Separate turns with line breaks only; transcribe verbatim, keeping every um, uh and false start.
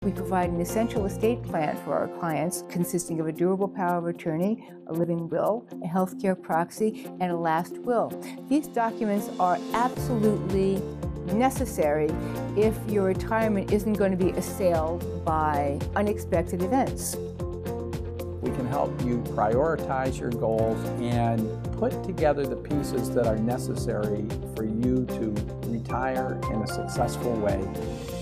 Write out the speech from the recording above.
We provide an essential estate plan for our clients consisting of a durable power of attorney, a living will, a healthcare proxy, and a last will. These documents are absolutely necessary if your retirement isn't going to be assailed by unexpected events.
We can help you prioritize your goals and put together the pieces that are necessary for you to retire in a successful way.